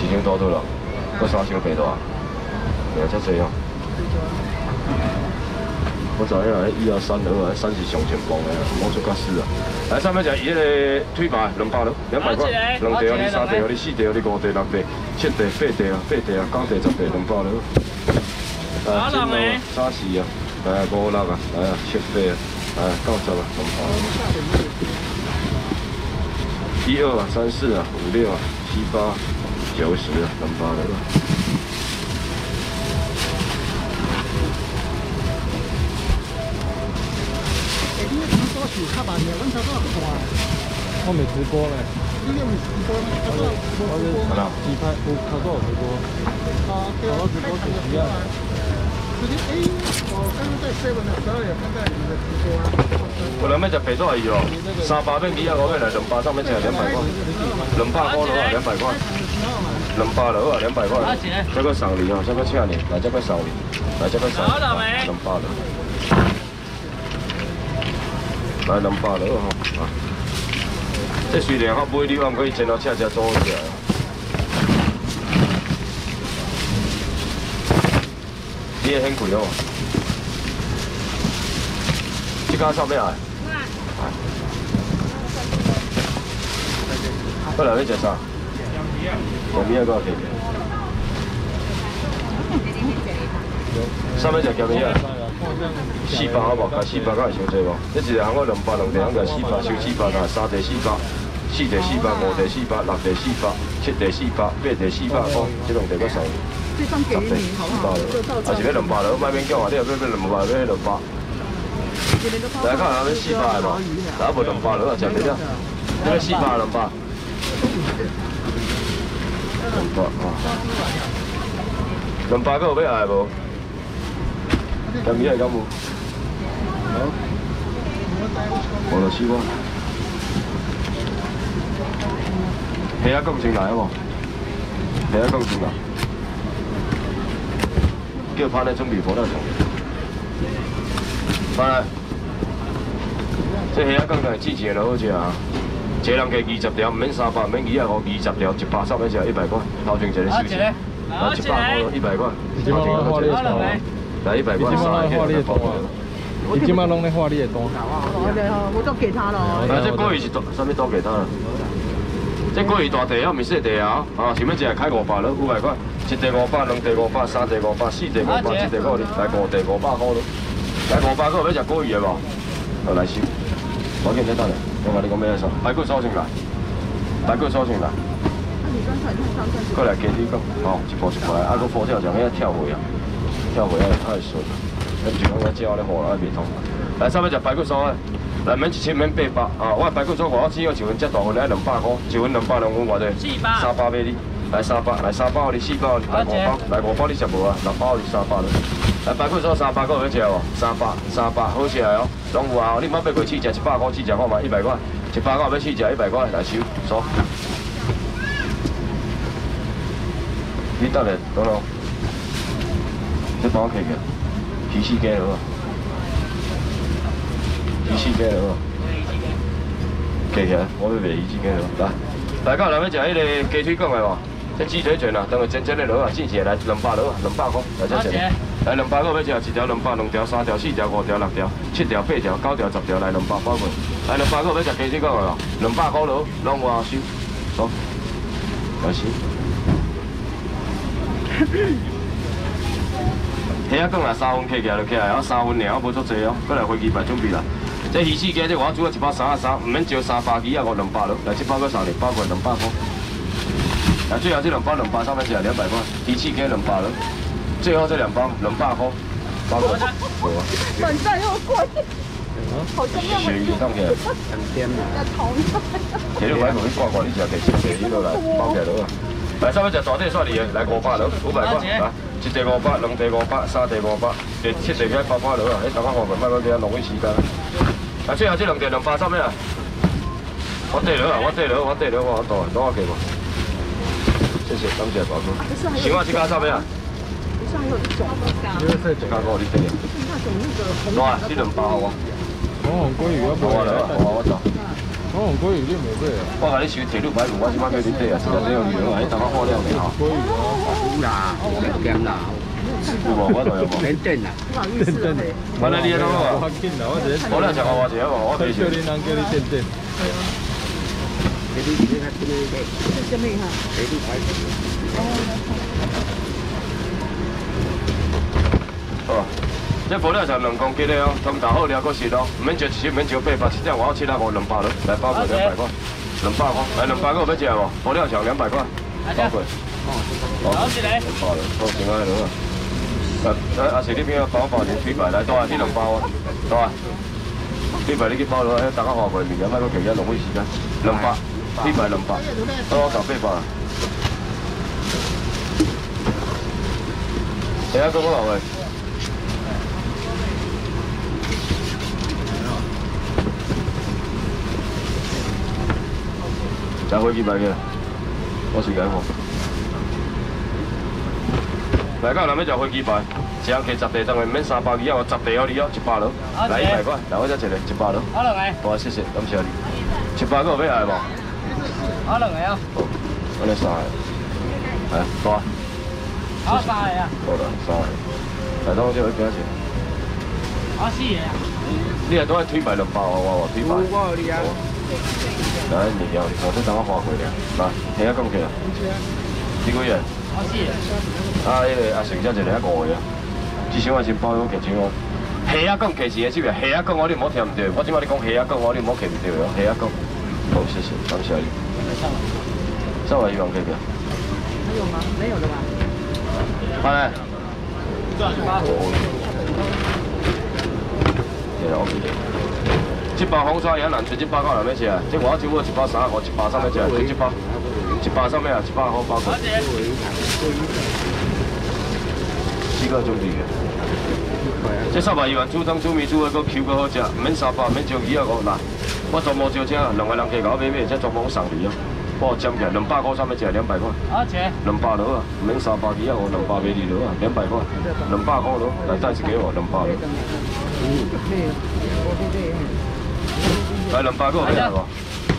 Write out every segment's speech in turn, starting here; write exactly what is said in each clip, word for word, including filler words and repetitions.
一箱多对了，搁三箱白大，对啊，遮济哦。我知影，以后山楼啊，山是上前方的，冇做假死啊。来，上面就伊个腿排两百了，两百块，两地哦，你三地哦，你四地哦，你五地、六地、七地、八地啊，八地啊，九地、十地，两百了。啊，金龙啊，三四啊，来五六啊，来啊，七八啊，来九十啊，两百。一二啊，三四啊，五六啊，七八、九十啊，两百了。 我没直播嘞。你有直播吗？他说我直播吗？你拍我他说我直播。啊，对啊，直播是一样。最近哎，我刚刚在 seven 的时候有看到你们的直播啊。 我两要食肥仔鱼哦，三百变几啊？我要来两百，上面吃两百块，两百块了啊，两百块。两百了啊，两百块。这个送你哦，这个请你，来这个送你，来这个送你，两百了。 来两百了吼，啊！这虽然较买你，我可以真到车车做起来。你会很贵哦。这家啥物啊？过来要食啥？咸米啊，个甜。啥物食咸米啊？ 四百好无？加四百，敢会伤济无？你一个行我两百，两地行加四百，收四百，加三地四百，四地四百，五地四百，六地四百，七地四百，八地四百块，这两地搁送。十地四百了，还是要两百了，买免叫啊！你若要要两百，要两百。大家看下要四百的无？大家无两百了，食袂了。你要四百两百？两百啊！两百搁有要爱无？ 咸米啊，敢有？好，我就试我。虾仔讲先来好无？虾仔讲先来。叫潘来准备葡萄糖。潘来，这虾仔讲在季节就好食啊。一个人加二十条，唔免三百，唔免二啊五，二十条，一百三要食一百块。头前一个休息，啊，一百块一百块，头前个一百。 来一百块，画你的单啊！你今麦拢咧画你的单。 我我都给他了。 来，这果鱼是大，啥物都给他了。这果鱼大地啊，唔是小地啊，啊，想要食开五百了，五百块。一地五百，两地五百，三地五百，四地五百，七地五哩，来五地五百块咯。来五百块，要食果鱼的无？好来收。我见你等下，我甲你讲咩事？排骨炒先来，排骨炒先来。过来给你讲，哦，一步一步来，啊，个佛跳墙遐跳回啊。 跳回来太顺了，那不是讲遐鸟咧火了，袂通。来，上面食排骨酥啊，来免一千免八百啊，我排骨酥我只要一份遮大份来两百块，一份两百两份偌济？四百。三百买你，来三百，来三百你四百来五包，来五包你食无啊？六包你三百了。来排骨酥三百个好食无？三百，三百好食哦，拢有啊！你莫买过试食一百块试食看嘛，一百块，一百块要试食一百块来收收。你等下，等等。 这帮我开开，皮四鸡了，皮四鸡了，开起来，我要卖鱼四鸡了。来，大家来要食迄个鸡腿讲的无？这鸡腿卷啊，等个真真的落啊，进起来两百落啊，两百块，来这食。来两百个要食，一条两百，两条三条四条五条六条七条八条九条十条，来两百包过。来两百个要食鸡腿讲的无？两百块落，拢有啊收，收，来收。虾仔讲来三分客起来就起来，啊三分尔，我无足济哦，过来飞机牌准备啦。这鱼翅鸡这我煮啊一包三啊三，唔免招三百几啊五两百了，来这包个三两包过两百块。来最后这两包两百上面是两百块，鱼翅鸡两百了，最后这两包两百块，包过。 本站又贵，好像要鳕鱼当起来， 很甜的。 要淘汰。 摕你买回去挂挂，你食摕摕摕你落来包起来了啊。来上面食大地蒜泥的，来五百了，五百块来。 一地五百，两地五百，三地五百，第七地该八百落啊！迄大家看看，莫讲遐浪费时间。啊，最后这两地两百三咩啊？我地落啊，我地落，我地落，我大，攞我给无？谢谢，感谢宝哥。行啊，这家啥咩啊？ 上有一种， 这家我你睇。 那种那个红。 多啊，这两包好啊。 红红鲑鱼要不我来，我我走。 我用鲑鱼你袂买啊？ 我甲你收铁路牌务，我即摆叫你缀啊，实在这样鱼啊，你等我好了未吼？ 鲑鱼啊， 有啦，有啦， 有无？我都有无？ 等等啦， 等等， 反正你都好啊。 我紧啦，我直接。 我俩食我偌济好无？我叫你人叫你等等。 你你你看这个这什么哈？ 这个牌子。 好。这保料就两公斤的哦，汤头好了，搁实咯，唔免招一千，唔免招八百，一点外口七啊五两百咯，来包过两百块，两百块，来两百个要食无？保料上两百块，包过。 好，一来。 包了，好，先来了。啊，啊是你边个包包连腿排来多啊？你两包啊？多啊？腿排你去包落，大家话袂明嘅，莫搁期间浪费时间。两百，腿排两百，多十八百。等下搁我落去。食飞机牌嘅，我随便看。来到南要食飞机牌，一人加十地，当然免三百二啊，我十地哦你哦，一百咯，来一百块，来我再一个一百咯。 好两个。 好，谢谢，感谢你。一百个有要来无？ 好两个啊。 好，我来三个。来，多啊。 好三个啊。 好啦，三个。来，当我这位几多钱？ 好四个啊。 你系都系推牌两百哦，我我推牌。 我你啊。 来，你要你我这等我花过了，来，听下讲起啊。几个月？ 好四个。 啊，迄个阿成只一个五个啊，至少我先包我几千哦。虾仔讲价钱的这边，虾仔讲我你唔好听唔对，我即摆你讲虾仔讲我你唔好听唔对哦，虾仔讲。好，谢谢，感谢你。稍微一万可以不要？ 还有吗？没有了吧？ 好嘞。 这样就八。 对，OK。一包红烧羊腩全一包到哪边去啊？这我只我一包三五，一包上面去啊？这一包，一包上面啊？一包好包过。四个兄弟嘅。这三百二万煮汤煮面煮的个 Q 个好食，唔免三百，免招二啊五嗱。我全部招请，两个人加搞买买，这全部送你哦。我占起来两百块上面只两百块。 好姐。 两百罗啊，唔免三百二啊五，两百买二罗啊，两百块，两百块罗，来带一给我两百罗。来两百个有咩无？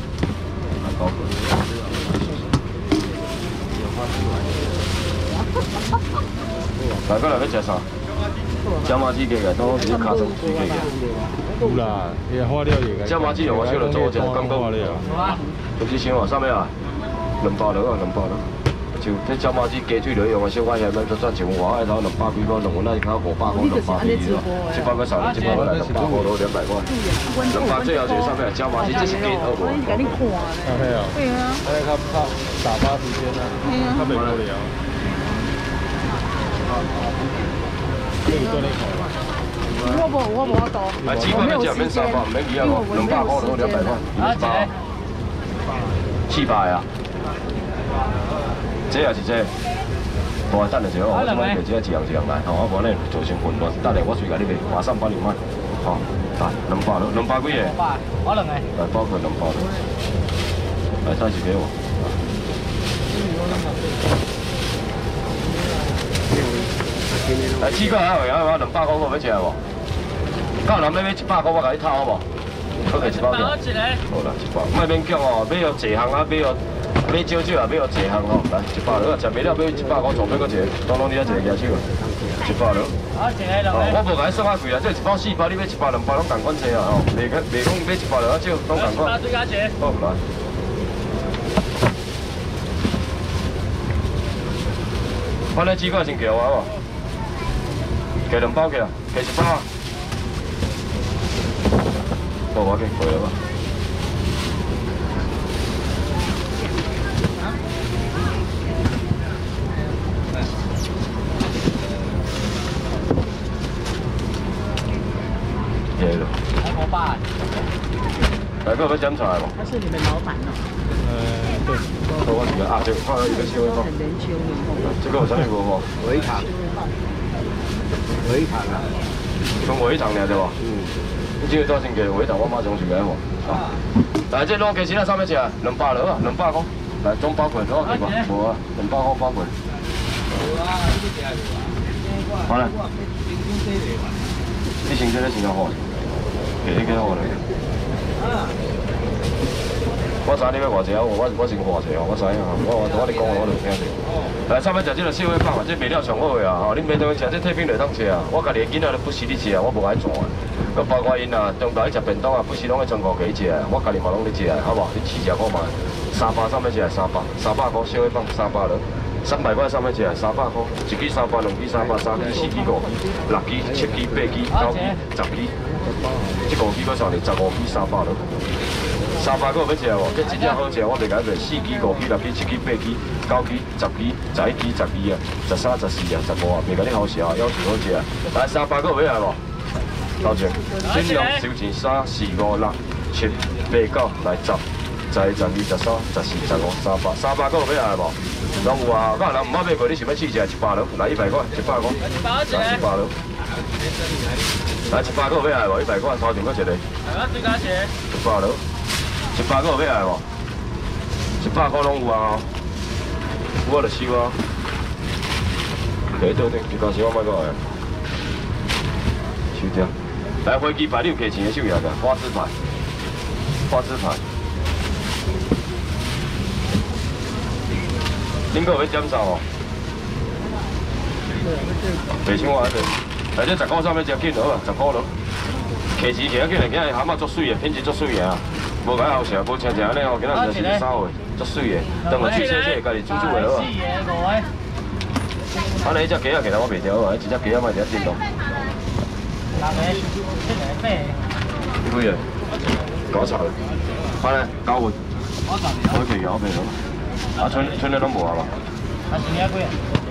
大家来要食啥？椒麻鸡鸡嘅，都是卡通鸡鸡嘅。 有啦，伊花了嘢。 椒麻鸡肉我烧了做只，刚刚。总之先话啥物啊？两百罗啊，两百罗。就这椒麻鸡鸡水类用的小可遐，咱就赚钱话，爱头两百几块，两碗那卡五百块，两百二咯。一百块三，一百块来两百块罗，两百块。两百最后就是上面椒麻鸡，这是鸡好无？ 我给你看咧。 对啊。 对啊。 哎，较较打发时间啊。 对啊。 较袂无聊。这个做你看。 我无，我无多。 来鸡块要食免三百，免二啊五，两百块罗，两百块，二十八。七百啊。这也是这，我等下一下，我即摆摕这一样一样来，吼，我无呢做成混乱，等下我随甲你卖，马上帮你卖，吼，来两百咯，两百几个？ 我两个。 来包括两百咯，来再一给我。来四个还有啊，两百块我要食无？到人要买一百块，我甲你讨好无？好个一百块。好啦，一百，莫勉强哦，买哦一项啊，买哦。买少少啊，买哦一项吼，来一百罗啊，食袂了买一百块，做买个一个，当当你啊一个举手啊，一百罗。 好，一个两个。 我无甲你算啊贵啊，这一包四包，你买一百两百拢同款济啊吼，袂讲袂讲买一百两啊少，拢同款。 最加钱。 好来。反正几块先给我好无？给两包给啊，给一包啊。好，我给过了吧。 还我爸。 大哥要检查无？ 他是你们老板哦。 呃，对。 好，我一个啊，这看到一个小的。 很年轻这个有啥物无无？ 围场。围场啊。 从围场尔对无？嗯。你这个多先给围场，我马上就来无。啊。来，这卤鸡翅啊，啥物事啊？两百罗啊，两百块。来，总包括多少钱无？无啊，两百块包括。好了。你先这个先好。给你给我来。 我知你要偌济啊，我我先偌济哦，我知影啊，我我你讲我就听着。来，上面食这个小尾棒啊，这卖了上好的啊，吼，恁免当去食，这退冰就当吃啊。我家己的囡仔都不时咧食，我无爱做啊。佮包括因啊，中昼咧食便当啊，不时拢咧全国给食啊，我家己嘛拢咧食啊，好无？恁试食看卖。三百上面食三百，三百块小尾棒三百了。三百块上面食三百块，一支三百，两支三百，三支四支五支，六支、七支、八支、九支、十支，这五支搁上哩十五支三百了。三百个要食无？这真正好食，我袂解做四支、五支、六支、七支、八支、九支、十支、十一支、十二啊、十三、十四啊、十五啊，袂甲你好食啊，要求好食啊。来三百个要来无？头前，尽量收钱三、四、五、六、七、八、九，来十、十一、十二、十三、十四、十五、三百，三百个要来无？拢有啊，敢人唔捌买过，你想要试食一百了？来一百块，一百块，来一百了。来一百个要来无？一百块，头前搁一个。一百了。一百个要来无？一百块拢有啊，我就收啊。摕倒顶，一到时我买过来。收掉。来飞机牌，你有摕钱的手也个，花枝牌，花枝牌。恁个有要减少哦？袂像我安尼，来这十块上面只紧落啊，十块落。摕钱摕啊紧来，今日蛤蟆足水的，品质足水的啊。无解好食，无像像安尼哦，今仔日就是三位，足水的，当下去洗洗，家己煮煮的好啊。安尼只鸡仔其实我袂调啊，一只鸡仔卖一只叮当。六个，七个八个。几个？九十个。安尼九份。我十个。我去摇袂落。啊，剩剩的拢无啊嘛？啊，剩遐几个？